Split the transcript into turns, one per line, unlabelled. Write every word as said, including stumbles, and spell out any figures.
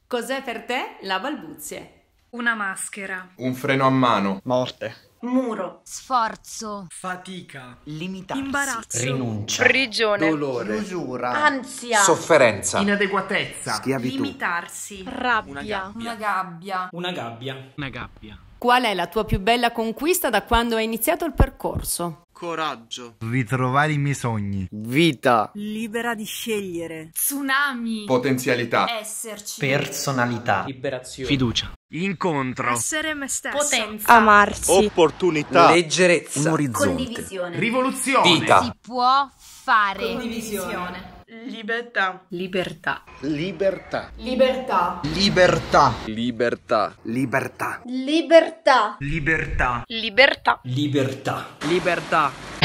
Cos'è per te la balbuzie?
Una maschera.
Un freno a mano.
Morte.
Muro.
Sforzo.
Fatica.
Limitarsi.
Imbarazzo.
Rinuncia.
Prigione.
Dolore.
Chiusura.
Ansia.
Sofferenza.
Inadeguatezza.
Schiavitù.
Limitarsi.
Rabbia.
Una gabbia.
Una gabbia.
Una gabbia.
Qual è la tua più bella conquista da quando hai iniziato il percorso?
Coraggio.
Ritrovare i miei sogni.
Vita.
Libera di scegliere.
Tsunami.
Potenzialità.
Esserci.
Personalità.
Liberazione.
Fiducia.
Incontro.
Essere me stesso.
Potenza.
Amarsi.
Opportunità.
Leggerezza.
Un orizzonte.
Condivisione.
Rivoluzione.
Vita.
Si può fare.
Condivisione.
Libertà.
Libertà.
Libertà.
Libertà.
Libertà.
Libertà.
Libertà.
Libertà.
Libertà.
Libertà.
Libertà.
Libertà.